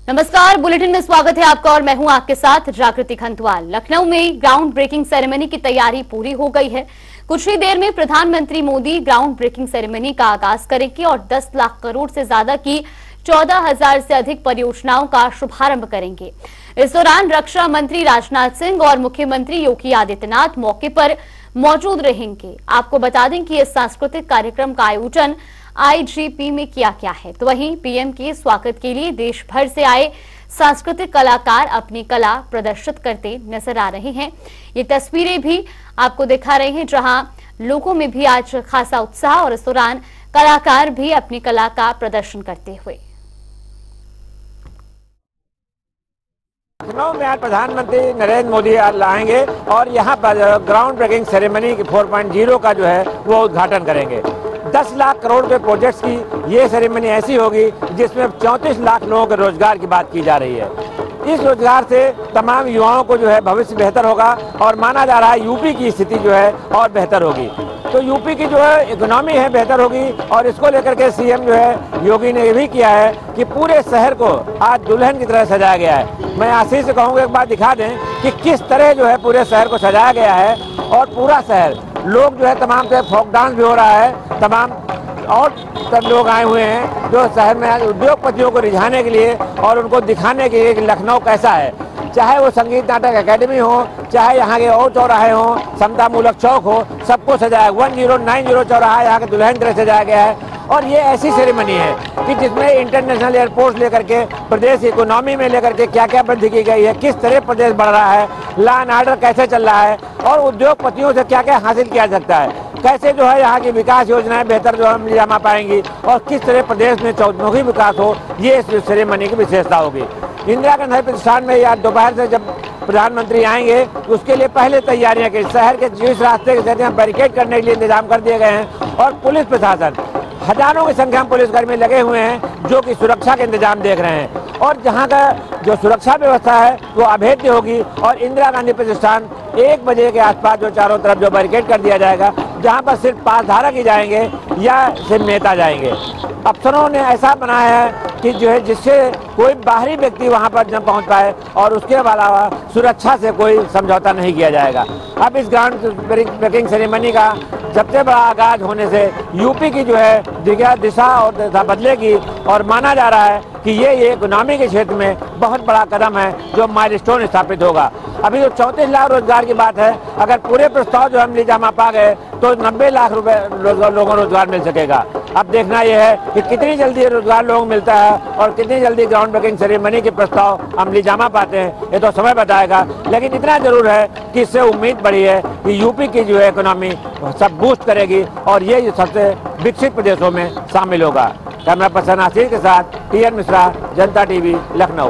नमस्कार, बुलेटिन में स्वागत है आपका और मैं हूं आपके साथ जागृति खंतवाल। लखनऊ में ग्राउंड ब्रेकिंग सेरेमनी की तैयारी पूरी हो गई है। कुछ ही देर में प्रधानमंत्री मोदी ग्राउंड ब्रेकिंग सेरेमनी का आगाज करेंगे और 10 लाख करोड़ से ज्यादा की 14,000 से अधिक परियोजनाओं का शुभारंभ करेंगे। इस दौरान रक्षा मंत्री राजनाथ सिंह और मुख्यमंत्री योगी आदित्यनाथ मौके पर मौजूद रहेंगे। आपको बता दें कि इस सांस्कृतिक कार्यक्रम का आयोजन आईजीपी में किया गया है। तो वहीं पीएम के स्वागत के लिए देश भर से आए सांस्कृतिक कलाकार अपनी कला प्रदर्शित करते नजर आ रहे हैं। ये तस्वीरें भी आपको दिखा रहे हैं, जहां लोगों में भी आज खासा उत्साह और इस दौरान कलाकार भी अपनी कला का प्रदर्शन करते हुए। लखनऊ में आज प्रधानमंत्री नरेंद्र मोदी आएंगे और यहाँ पर ग्राउंड ब्रेकिंग सेरेमनी 4.0 का जो है वो उद्घाटन करेंगे। 10 लाख करोड़ के प्रोजेक्ट्स की ये सेरेमनी ऐसी होगी जिसमें 34 लाख लोगों के रोजगार की बात की जा रही है। इस रोजगार से तमाम युवाओं को जो है भविष्य बेहतर होगा और माना जा रहा है यूपी की स्थिति जो है और बेहतर होगी। तो यूपी की जो है इकोनॉमी है बेहतर होगी और इसको लेकर के सीएम जो है योगी ने ये भी किया है कि पूरे शहर को आज दुल्हन की तरह सजाया गया है। मैं आशीष से कहूँगा एक बार दिखा दें कि किस तरह जो है पूरे शहर को सजाया गया है और पूरा शहर लोग जो है तमाम से फोक डांस भी हो रहा है, तमाम और सब लोग आए हुए हैं जो शहर में उद्योगपतियों को रिझाने के लिए और उनको दिखाने के लिए कि लखनऊ कैसा है। चाहे वो संगीत नाटक एकेडमी हो, चाहे यहाँ के और चौराहे हो, समता मूलक चौक हो, सबको सजाया 1090 चौराहा यहाँ के दुल्हन तरह सजाया गया है। और ये ऐसी सेरेमनी है कि जिसमें इंटरनेशनल एयरपोर्ट लेकर के प्रदेश इकोनॉमी में लेकर के क्या क्या वृद्धि की गई है, किस तरह प्रदेश बढ़ रहा है, लॉ एंड ऑर्डर कैसे चल रहा है और उद्योगपतियों से क्या क्या हासिल किया जा सकता है, कैसे जो है यहाँ की विकास योजनाएं बेहतर जो हम जमा पाएंगी और किस तरह प्रदेश में चौमुखी विकास हो, ये इस सेरेमनी की विशेषता होगी। इंदिरा गांधी प्रतिष्ठान में आज दोपहर से जब प्रधानमंत्री आएंगे उसके लिए पहले तैयारियां की, शहर के जिस रास्ते के बैरिकेड करने के लिए इंतजाम कर दिए गए हैं और पुलिस प्रशासन हजारों की संख्या में पुलिसकर्मी लगे हुए हैं जो कि सुरक्षा के इंतजाम देख रहे हैं। और जहां का जो सुरक्षा व्यवस्था है वो अभेद्य होगी और इंदिरा गांधी प्रतिष्ठान 1 बजे के आसपास जो चारों तरफ जो बैरिकेड कर दिया जाएगा, जहां पर सिर्फ पासधारक ही जाएंगे या सिर्फ नेता जाएंगे। अफसरों ने ऐसा बनाया है कि जो है जिससे कोई बाहरी व्यक्ति वहां पर न पहुंच पाए और उसके अलावा सुरक्षा से कोई समझौता नहीं किया जाएगा। अब इस ग्राउंड ब्रेकिंग सेरेमनी का सबसे बड़ा आगाज होने से यूपी की जो है दिशा और दिशा बदलेगी और माना जा रहा है कि ये इकोनॉमी के क्षेत्र में बहुत बड़ा कदम है जो माइलस्टोन स्थापित होगा। अभी जो 34 लाख रोजगार की बात है, अगर पूरे प्रस्ताव जो हम जमा पा गए तो 90 लाख रुपए लोगों को रोजगार मिल सकेगा। अब देखना यह है कि कितनी जल्दी रोजगार लोगों को मिलता है और कितनी जल्दी ग्राउंड ब्रेकिंग सेरेमनी के प्रस्ताव अमली जामा पाते हैं, ये तो समय बताएगा। लेकिन इतना जरूर है कि इससे उम्मीद बढ़ी है कि यूपी की जो है इकोनॉमी सब बूस्ट करेगी और ये सबसे विकसित प्रदेशों में शामिल होगा। कैमरा पर्सन आशीष के साथ टीएन मिश्रा, जनता टीवी, लखनऊ।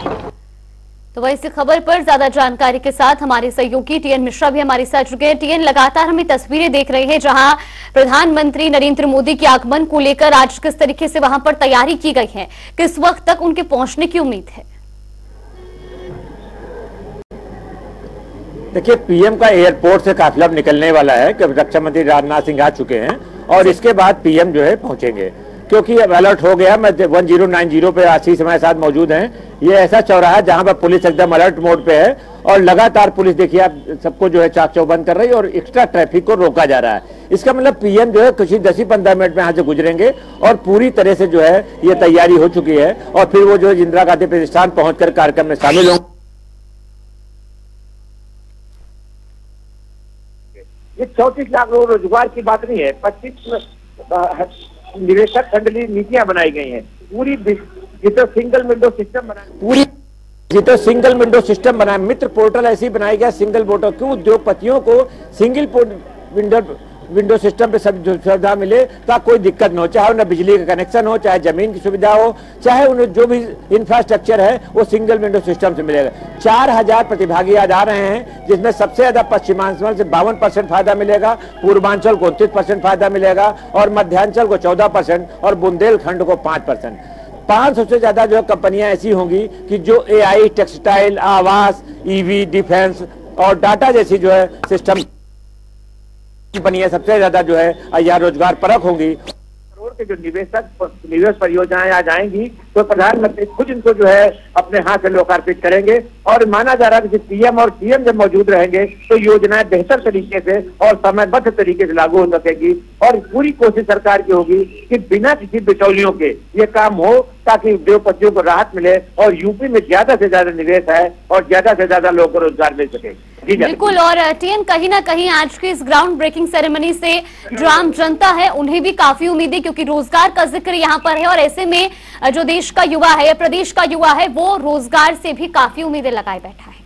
तो वही इस खबर पर ज्यादा जानकारी के साथ हमारे सहयोगी टीएन मिश्रा भी हमारे साथ जुड़े हैं। टीएन, लगातार हमें तस्वीरें देख रहे हैं जहां प्रधानमंत्री नरेंद्र मोदी के आगमन को लेकर आज किस तरीके से वहां पर तैयारी की गई है, किस वक्त तक उनके पहुंचने की उम्मीद है? देखिए, पीएम का एयरपोर्ट से काफिला निकलने वाला है कि रक्षा मंत्री राजनाथ सिंह आ चुके हैं और इसके बाद पीएम जो है पहुंचेंगे, क्योंकि अब अलर्ट हो गया। मैं 1090 पे आशीष हमारे साथ मौजूद हैं। ये ऐसा चौराहा है जहां पर पुलिस एकदम अलर्ट मोड पे है और लगातार पुलिस देखिए आप सबको जो है चाक चौबंद कर रही है और एक्स्ट्रा ट्रैफिक को रोका जा रहा है। इसका मतलब पीएम जो है कुछ ही 10-15 मिनट में यहाँ से गुजरेंगे और पूरी तरह से जो है ये तैयारी हो चुकी है और फिर वो जो है इंदिरा गांधी प्रतिष्ठान पहुंचकर कार्यक्रम में शामिल होंगे। ये 34 लाख रोजगार की बात नहीं है, 25 निवेशक फ्रेंडली नीतियां बनाई गई हैं। पूरी जितो सिंगल विंडो सिस्टम बना मित्र पोर्टल ऐसी बनाई गया सिंगल पोर्टल क्यों उद्योगपतियों को सिंगल विंडो सिस्टम पे सब सुविधा मिले ताकि कोई दिक्कत न हो, चाहे उन्हें बिजली का कनेक्शन हो, चाहे जमीन की सुविधा हो, चाहे उन्हें जो भी इंफ्रास्ट्रक्चर है वो सिंगल विंडो सिस्टम से मिलेगा। 4000 प्रतिभागी आज आ रहे हैं जिसमें सबसे ज्यादा पश्चिमांचल से 52% फायदा मिलेगा, पूर्वांचल को 29% फायदा मिलेगा और मध्यांचल को 14% और बुंदेलखंड को 5%। 500 से ज्यादा जो कंपनियां ऐसी होंगी कि जो एआई, टेक्सटाइल, आवास, ईवी, डिफेंस और डाटा जैसी जो है सिस्टम कंपनियां सबसे ज्यादा जो है यहाँ रोजगार परक होंगी। करोड़ के जो निवेश परियोजनाएं आ जाएंगी तो प्रधानमंत्री खुद इनको जो है अपने हाथ से लोकार्पित करेंगे। और माना जा रहा है कि पीएम और सीएम जब मौजूद रहेंगे तो योजनाएं बेहतर तरीके से और समयबद्ध तरीके से लागू हो सकेगी। और पूरी कोशिश सरकार की होगी कि बिना किसी बिचौलियों के ये काम हो, ताकि उद्योगपतियों को राहत मिले और यूपी में ज्यादा से ज्यादा निवेश है और ज्यादा से ज्यादा लोगों को रोजगार मिल सके। बिल्कुल। और टीएन, कहीं ना कहीं आज की इस ग्राउंड ब्रेकिंग सेरेमनी से जो आम जनता है उन्हें भी काफी उम्मीद है, क्योंकि रोजगार का जिक्र यहाँ पर है और ऐसे में जो देश का युवा है या प्रदेश का युवा है वो रोजगार से भी काफी उम्मीदें लगाए बैठा है।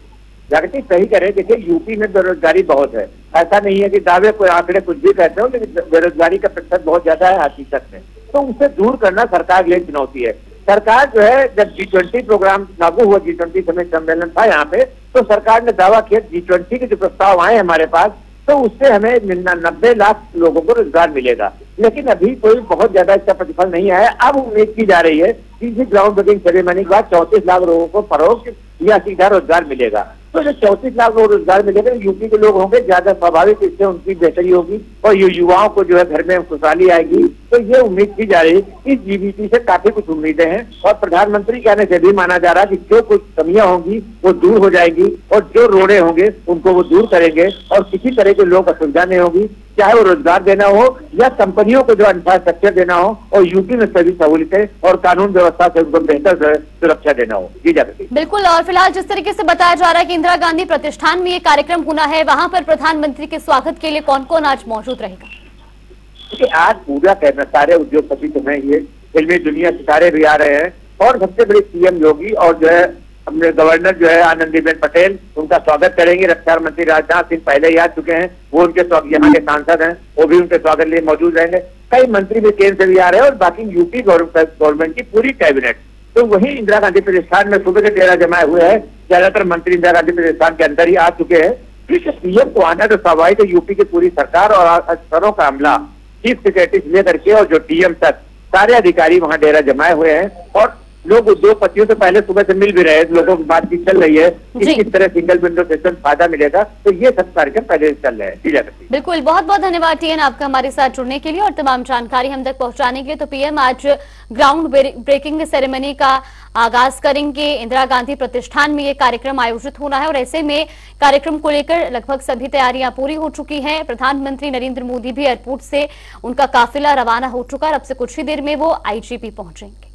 जागतिक सही करे, देखिए यूपी में बेरोजगारी बहुत है, ऐसा नहीं है कि दावे कोई आंकड़े कुछ भी कहते हो, लेकिन बेरोजगारी का प्रतिशत बहुत ज्यादा है हकीकत में। तो उसे दूर करना सरकार के लिए चुनौती है। सरकार जो है, जब G20 प्रोग्राम लागू हुआ, G20 समिट सम्मेलन था यहाँ पे, तो सरकार ने दावा किया G20 के जो प्रस्ताव आए हमारे पास, तो उससे हमें 90 लाख लोगों को रोजगार मिलेगा। लेकिन अभी कोई बहुत ज्यादा इसका प्रतिफल नहीं आया। अब उम्मीद की जा रही है कि इसी ग्राउंड ब्रेकिंग सेरेमनी के बाद 34 लाख लोगों को फरोख्त या सीधा रोजगार मिलेगा। तो जो 34 लाख लोग रोजगार मिलेगा, यूपी के लोग होंगे ज्यादा, स्वाभाविक इससे उनकी बेहतरी होगी और ये युवाओं को जो है घर में खुशहाली आएगी। तो ये उम्मीद की जा रही है। इस जीबीटी से काफी कुछ उम्मीदें हैं और प्रधानमंत्री कहने से भी माना जा रहा है कि जो कुछ कमियां होंगी वो दूर हो जाएगी और जो रोड़े होंगे उनको वो दूर करेंगे और किसी तरह के लोग असुविधा नहीं होगी, चाहे वो रोजगार देना हो या कंपनियों को जो इंफ्रास्ट्रक्चर देना हो और यूपी में सभी सहूलियतें और कानून व्यवस्था से उनको बेहतर सुरक्षा देना हो। जी जागृति। बिल्कुल। और फिलहाल जिस तरीके से बताया जा रहा है कि इंदिरा गांधी प्रतिष्ठान में ये कार्यक्रम होना है, वहां पर प्रधानमंत्री के स्वागत के लिए कौन कौन आज मौजूद रहेगा? देखिए, आज पूरा कहना, सारे उद्योगपति तो हैं, ये फिल्मी दुनिया सितारे भी आ रहे हैं और सबसे बड़े सीएम योगी और जो है अपने गवर्नर जो है आनंदीबेन पटेल, उनका स्वागत करेंगे। रक्षा मंत्री राजनाथ सिंह पहले ही आ चुके हैं, वो उनके यहाँ के सांसद हैं, वो भी उनके स्वागत लिए मौजूद रहेंगे। कई मंत्री भी केंद्र से भी आ रहे हैं और बाकी यूपी गवर्नमेंट की पूरी कैबिनेट। तो वही इंदिरा गांधी प्रतिष्ठान में सुबह के डेरा जमाए हुए हैं, ज्यादातर मंत्री इंदिरा गांधी प्रतिष्ठान के अंदर ही आ चुके हैं। क्योंकि सीएम को आना तो स्वाभाविक है, यूपी की पूरी सरकार और अफसरों का अमला, चीफ सेक्रेटरी से लेकर के और जो डीएम तक सारे अधिकारी वहां डेरा जमाए हुए हैं और लोग उद्योगपतियों से पहले सुबह से मिल भी रहे हैं। लोगों की बातचीत चल रही है कि किस तरह सिंगल विंडो सिस्टम फायदा मिलेगा। तो ये सब कार्यक्रम पहले से चल रहे हैं। बिल्कुल, बहुत बहुत धन्यवाद टीएन आपका हमारे साथ जुड़ने के लिए और तमाम जानकारी हम तक पहुंचाने के लिए। तो पीएम आज ग्राउंड ब्रेकिंग सेरेमनी का आगाज करेंगे। इंदिरा गांधी प्रतिष्ठान में ये कार्यक्रम आयोजित होना है और ऐसे में कार्यक्रम को लेकर लगभग सभी तैयारियां पूरी हो चुकी हैं। प्रधानमंत्री नरेंद्र मोदी भी एयरपोर्ट से उनका काफिला रवाना हो चुका है। अब से कुछ ही देर में वो आईजीपी पहुंचेंगे।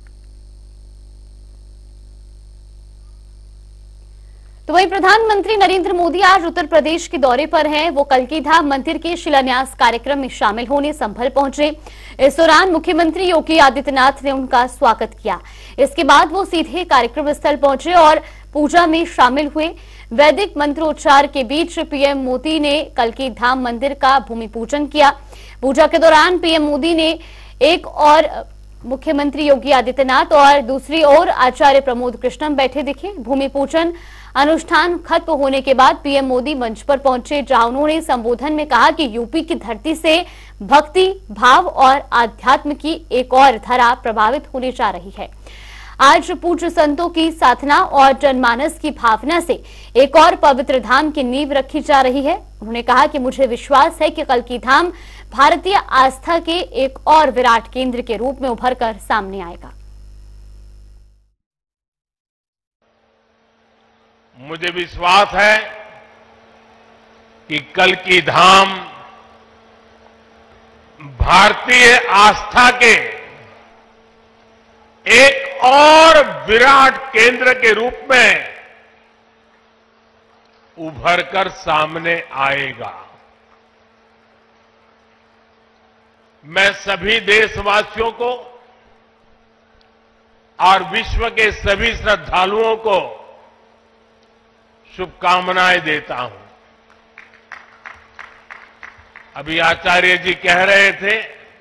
तो वहीं प्रधानमंत्री नरेंद्र मोदी आज उत्तर प्रदेश के दौरे पर हैं। वो कल्की धाम मंदिर के शिलान्यास कार्यक्रम में शामिल होने संभल पहुंचे। इस दौरान मुख्यमंत्री योगी आदित्यनाथ ने उनका स्वागत किया। इसके बाद वो सीधे कार्यक्रम स्थल पहुंचे और पूजा में शामिल हुए। वैदिक मंत्रोच्चार के बीच पीएम मोदी ने कल्की धाम मंदिर का भूमि पूजन किया। पूजा के दौरान पीएम मोदी ने एक और मुख्यमंत्री योगी आदित्यनाथ और दूसरी ओर आचार्य प्रमोद कृष्णम बैठे दिखे। भूमि पूजन अनुष्ठान खत्म होने के बाद पीएम मोदी मंच पर पहुंचे, जहां उन्होंने संबोधन में कहा कि यूपी की धरती से भक्ति, भाव और आध्यात्म की एक और धारा प्रभावित होने जा रही है। आज पूज्य संतों की साधना और जनमानस की भावना से एक और पवित्र धाम की नींव रखी जा रही है। उन्होंने कहा कि मुझे विश्वास है कि कल्की धाम भारतीय आस्था के एक और विराट केंद्र के रूप में उभर कर सामने आएगा। मुझे विश्वास है कि कल्की धाम भारतीय आस्था के एक और विराट केंद्र के रूप में उभर कर सामने आएगा। मैं सभी देशवासियों को और विश्व के सभी श्रद्धालुओं को शुभकामनाएं देता हूं। अभी आचार्य जी कह रहे थे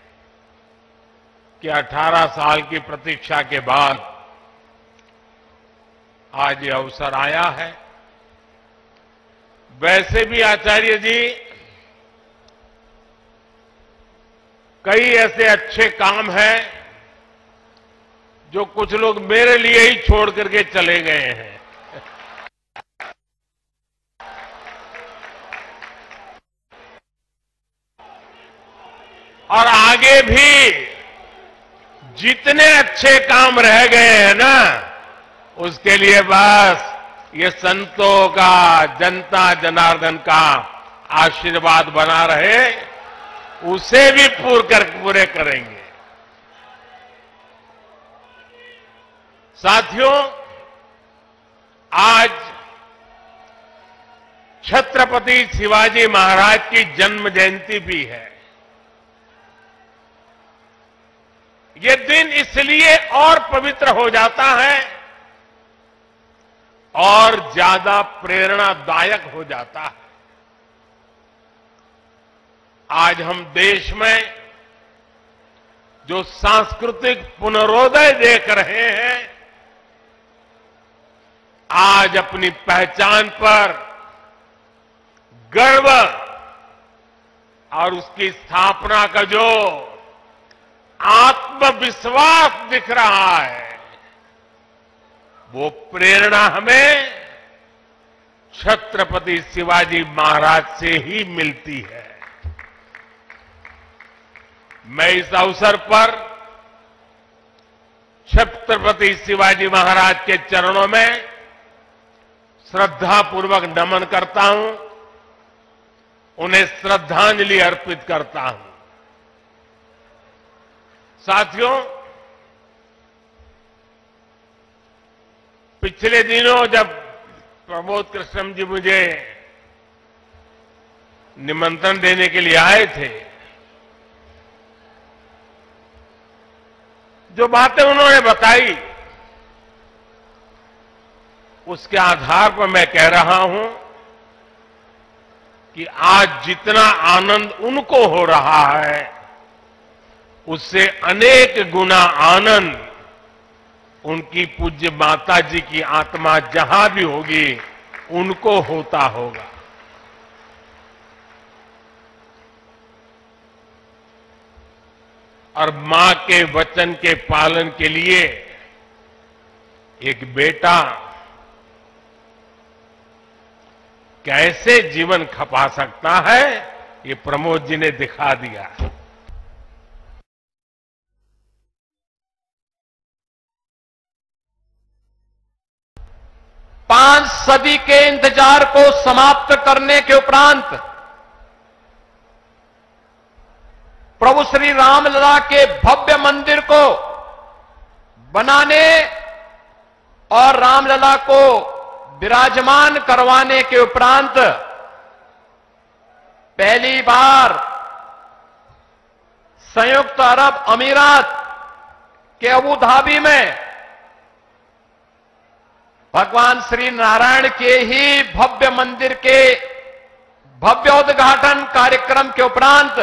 कि 18 साल की प्रतीक्षा के बाद आज ये अवसर आया है। वैसे भी आचार्य जी कई ऐसे अच्छे काम हैं जो कुछ लोग मेरे लिए ही छोड़ करके चले गए हैं। और आगे आगे भी जितने अच्छे काम रह गए हैं ना, उसके लिए बस ये संतों का, जनता जनार्दन का आशीर्वाद बना रहे, उसे भी पूरे करेंगे। साथियों, आज छत्रपति शिवाजी महाराज की जन्म जयंती भी है। ये दिन इसलिए और पवित्र हो जाता है और ज्यादा प्रेरणादायक हो जाता है। आज हम देश में जो सांस्कृतिक पुनरोदय देख रहे हैं, आज अपनी पहचान पर गर्व और उसकी स्थापना का जो आत्मविश्वास दिख रहा है, वो प्रेरणा हमें छत्रपति शिवाजी महाराज से ही मिलती है। मैं इस अवसर पर छत्रपति शिवाजी महाराज के चरणों में श्रद्धापूर्वक नमन करता हूं, उन्हें श्रद्धांजलि अर्पित करता हूं। साथियों, पिछले दिनों जब प्रमोद कृष्णम जी मुझे निमंत्रण देने के लिए आए थे, जो बातें उन्होंने बताई, उसके आधार पर मैं कह रहा हूं कि आज जितना आनंद उनको हो रहा है, उससे अनेक गुना आनंद उनकी पूज्य माता जी की आत्मा जहां भी होगी, उनको होता होगा। और मां के वचन के पालन के लिए एक बेटा कैसे जीवन खपा सकता है, ये प्रमोद जी ने दिखा दिया। 5 सदी के इंतजार को समाप्त करने के उपरांत प्रभु श्री रामलला के भव्य मंदिर को बनाने और रामलला को विराजमान करवाने के उपरांत पहली बार संयुक्त अरब अमीरात के अबू धाबी में भगवान श्री नारायण के ही भव्य मंदिर के भव्योद्घाटन कार्यक्रम के उपरांत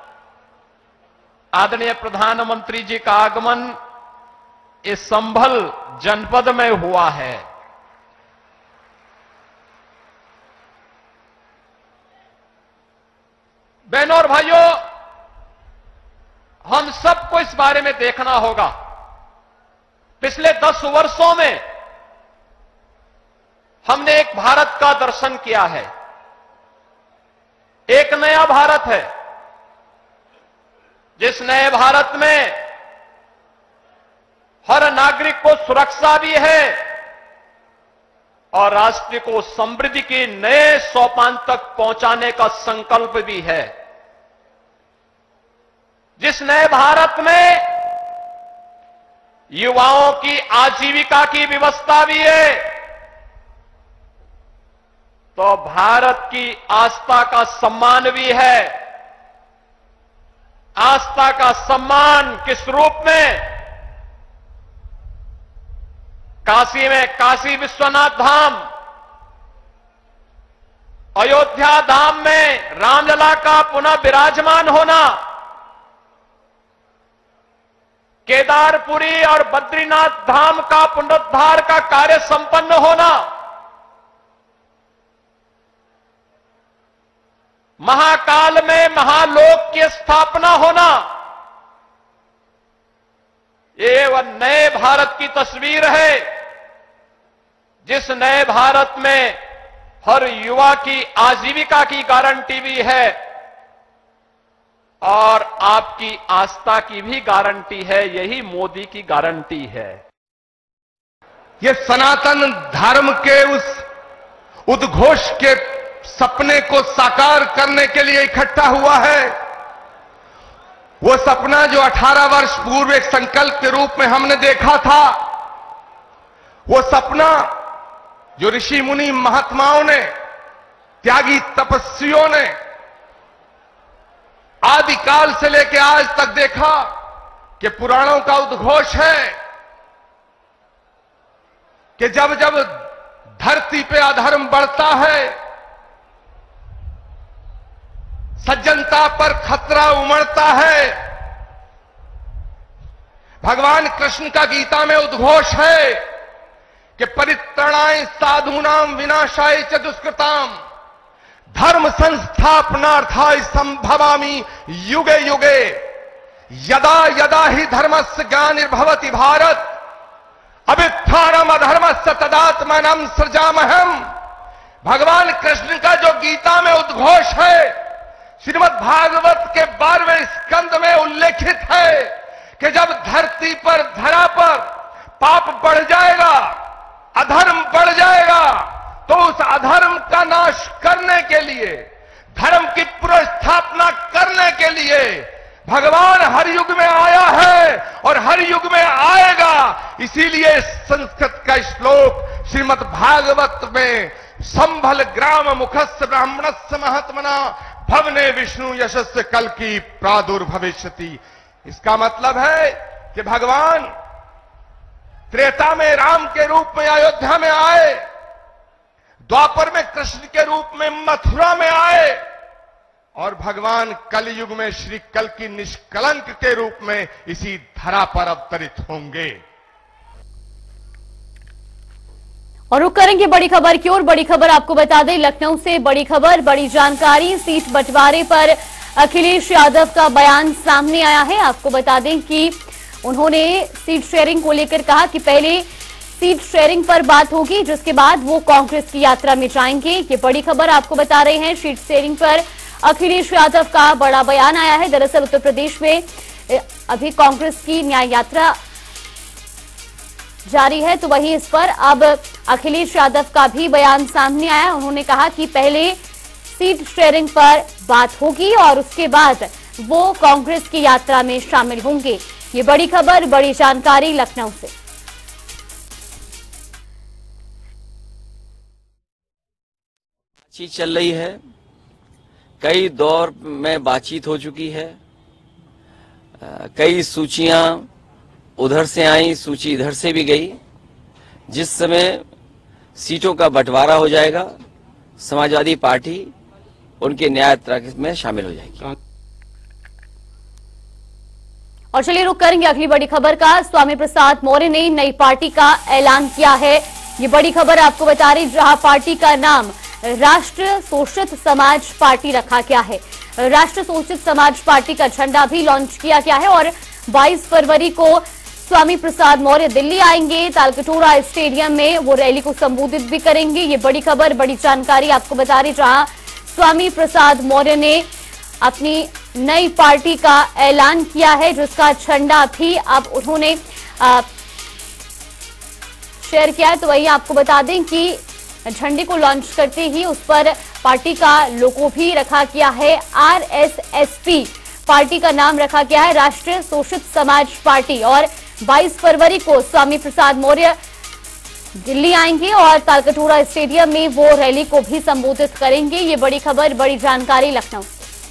आदरणीय प्रधानमंत्री जी का आगमन इस संभल जनपद में हुआ है। बहनों और भाइयों, हम सबको इस बारे में देखना होगा। पिछले 10 वर्षों में हमने एक भारत का दर्शन किया है, एक नया भारत है, जिस नए भारत में हर नागरिक को सुरक्षा भी है और राष्ट्र को समृद्धि के नए सोपान तक पहुंचाने का संकल्प भी है। जिस नए भारत में युवाओं की आजीविका की व्यवस्था भी है, तो भारत की आस्था का सम्मान भी है। आस्था का सम्मान किस रूप में? काशी में काशी विश्वनाथ धाम, अयोध्या धाम में रामलला का पुनः विराजमान होना, केदारपुरी और बद्रीनाथ धाम का पुनरुद्धार का कार्य संपन्न होना, महाकाल में महालोक की स्थापना होना, ये वह नए भारत की तस्वीर है, जिस नए भारत में हर युवा की आजीविका की गारंटी भी है। और आपकी आस्था की भी गारंटी है, यही मोदी की गारंटी है। ये सनातन धर्म के उस उद्घोष के सपने को साकार करने के लिए इकट्ठा हुआ है। वो सपना जो 18 वर्ष पूर्व एक संकल्प के रूप में हमने देखा था, वो सपना जो ऋषि मुनि महात्माओं ने, त्यागी तपस्वियों ने आदिकाल से लेकर आज तक देखा कि पुराणों का उद्घोष है कि जब जब धरती पे अधर्म बढ़ता है, सज्जनता पर खतरा उमड़ता है, भगवान कृष्ण का गीता में उद्घोष है कि परित्राणाय साधूनाम विनाशाय च दुष्कृताम धर्म संस्थापनार्थाय संभवामि युगे युगे यदा यदा ही धर्मस्य ग्लानिर्भवति भारत अभ्युत्थानम् अधर्मस्य तदात्मानं सृजामहम्। भगवान कृष्ण का जो गीता में उद्घोष है, श्रीमद् भागवत के 12वें स्कंद में उल्लेखित है कि जब धरती पर, धरा पर पाप बढ़ जाएगा, अधर्म बढ़ जाएगा, तो उस अधर्म का नाश करने के लिए, धर्म की पुनर्स्थापना करने के लिए भगवान हर युग में आया है और हर युग में आएगा। इसीलिए संस्कृत का श्लोक श्रीमद् भागवत में संभल ग्राम मुखस्य ब्राह्मणस्य महात्मना भवने विष्णु यशस्य कल की प्रादुर्भविष्यति। इसका मतलब है कि भगवान त्रेता में राम के रूप में अयोध्या में आए, द्वापर में कृष्ण के रूप में मथुरा में आए, और भगवान कलयुग में श्री कल की निष्कलंक के रूप में इसी धरा पर अवतरित होंगे। और रुक करेंगे बड़ी खबर की ओर। बड़ी खबर आपको बता दें, लखनऊ से बड़ी खबर, बड़ी जानकारी, सीट बंटवारे पर अखिलेश यादव का बयान सामने आया है। आपको बता दें कि उन्होंने सीट शेयरिंग को लेकर कहा कि पहले सीट शेयरिंग पर बात होगी, जिसके बाद वो कांग्रेस की यात्रा में जाएंगे। ये बड़ी खबर आपको बता रहे हैं। सीट शेयरिंग पर अखिलेश यादव का बड़ा बयान आया है। दरअसल उत्तर प्रदेश में अभी कांग्रेस की न्याय यात्रा जारी है, तो वहीं इस पर अब अखिलेश यादव का भी बयान सामने आया। उन्होंने कहा कि पहले सीट शेयरिंग पर बात होगी और उसके बाद वो कांग्रेस की यात्रा में शामिल होंगे। ये बड़ी खबर, बड़ी जानकारी लखनऊ से। बातचीत चल रही है, कई दौर में बातचीत हो चुकी है, कई सूचियां उधर से आई, सूची इधर से भी गई। जिस समय सीटों का बंटवारा हो जाएगा, समाजवादी पार्टी उनके न्याय यात्रा में शामिल हो जाएगी। और चलिए रुक करेंगे अगली बड़ी खबर का। स्वामी प्रसाद मौर्य ने नई पार्टी का ऐलान किया है। ये बड़ी खबर आपको बता रही, जहां पार्टी का नाम राष्ट्र शोषित समाज पार्टी रखा गया है। राष्ट्र शोषित समाज पार्टी का झंडा भी लॉन्च किया गया है और 22 फरवरी को स्वामी प्रसाद मौर्य दिल्ली आएंगे। तालकटोरा स्टेडियम में वो रैली को संबोधित भी करेंगे। ये बड़ी खबर, बड़ी जानकारी आपको बता रही, जहां स्वामी प्रसाद मौर्य ने अपनी नई पार्टी का ऐलान किया है, जिसका झंडा भी अब उन्होंने शेयर किया है। तो वही आपको बता दें कि झंडे को लॉन्च करते ही उस पर पार्टी का लोगो भी रखा गया है। RSSP पार्टी का नाम रखा गया है, राष्ट्रीय शोषित समाज पार्टी। और 22 फरवरी को स्वामी प्रसाद मौर्य दिल्ली आएंगे और तालकटोरा स्टेडियम में वो रैली को भी संबोधित करेंगे। ये बड़ी खबर, बड़ी जानकारी लखनऊ।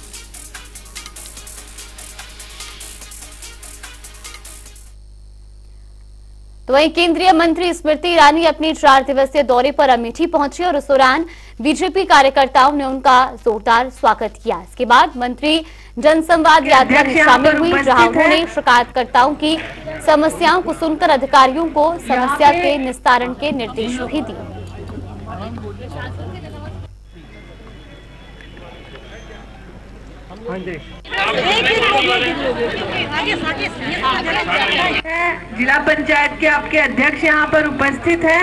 तो वहीं केंद्रीय मंत्री स्मृति ईरानी अपने 4 दिवसीय दौरे पर अमेठी पहुंची और उस दौरान बीजेपी कार्यकर्ताओं ने उनका जोरदार स्वागत किया। इसके बाद मंत्री जनसंवाद यात्रा में शामिल हुई, जहां उन्होंने शिकायतकर्ताओं की समस्याओं को सुनकर अधिकारियों को समस्या के निस्तारण के निर्देश भी दिए। जिला पंचायत के आपके अध्यक्ष यहाँ पर उपस्थित हैं।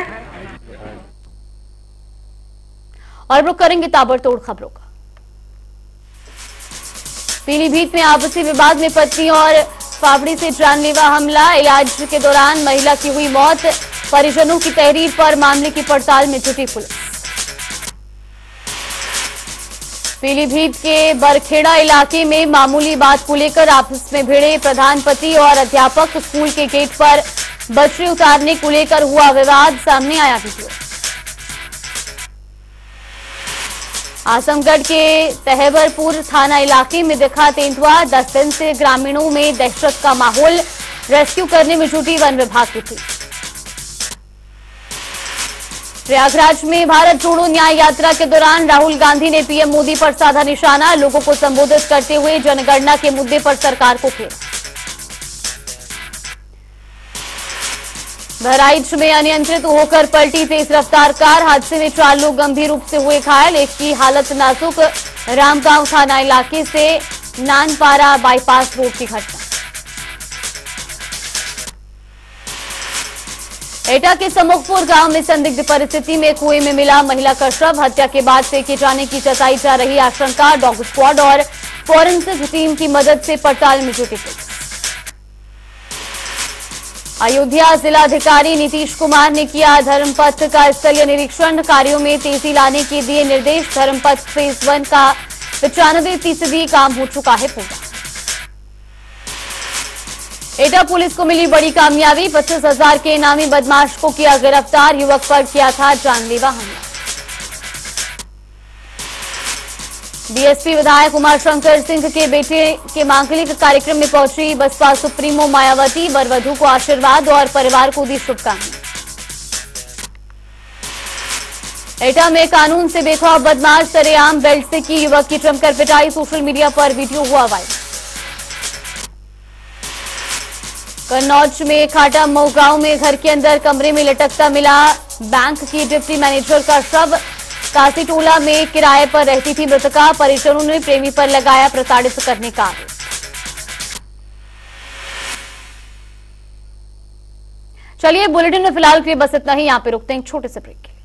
और रुक करेंगे ताबड़तोड़ खबरों का। पीलीभीत में आपसी विवाद में पत्नी और फावड़ी से जानलेवा हमला, इलाज के दौरान महिला की हुई मौत, परिजनों की तहरीर पर मामले की पड़ताल में जुटी पुलिस। पीलीभीत के बरखेड़ा इलाके में मामूली बात को लेकर आपस में भिड़े प्रधान पति और अध्यापक, स्कूल के गेट पर बच्चे उतारने को लेकर हुआ विवाद, सामने आया वीडियो। आजमगढ़ के तहवरपुर थाना इलाके में दिखा तेंदुआ, 10 दिन से ग्रामीणों में दहशत का माहौल, रेस्क्यू करने में जुटी वन विभाग की टीम। प्रयागराज में भारत जोड़ो न्याय यात्रा के दौरान राहुल गांधी ने पीएम मोदी पर साधा निशाना, लोगों को संबोधित करते हुए जनगणना के मुद्दे पर सरकार को घेरा। बहराइच में अनियंत्रित होकर पलटी तेज रफ्तार कार, हादसे में 4 लोग गंभीर रूप से हुए घायल, एक की हालत नाजुक। रामगांव थाना इलाके से नानपारा बाईपास रोड की घटना। एटा के समूखपुर गांव में संदिग्ध परिस्थिति में कुएं में मिला महिला का शव, हत्या के बाद फेंके जाने की जताई जा रही आशंका, डॉग स्क्वाड और फॉरेंसिक टीम की मदद से पड़ताल में जुटी पुलिस। अयोध्या जिलाधिकारी नीतीश कुमार ने किया धर्मपथ का स्थलीय निरीक्षण, कार्यों में तेजी लाने के दिए निर्देश, धर्मपथ फेज 1 का 95% काम हो चुका है पूरा। एटा पुलिस को मिली बड़ी कामयाबी, 25,000 के इनामी बदमाश को किया गिरफ्तार, युवक पर किया था जानलेवा हमला। बीएसपी विधायक उमाशंकर सिंह के बेटे के मांगलिक कार्यक्रम में पहुंची बसपा सुप्रीमो मायावती, वरवधू को आशीर्वाद और परिवार को दी शुभकामनाएं। एटा में कानून से बेखौफ बदमाश सरेआम बेल्ट से की युवक की जमकर पिटाई, सोशल मीडिया पर वीडियो हुआ वायरल। कन्नौज में खाटा मऊ गांव में घर के अंदर कमरे में लटकता मिला बैंक की डिप्टी मैनेजर का शव, कासी टोला में किराए पर रहती थी मृतका, परिजनों ने प्रेमी पर लगाया प्रताड़ित करने का आरोप। चलिए बुलेटिन में फिलहाल के लिए बस इतना ही, यहां पे रुकते हैं छोटे से ब्रेक।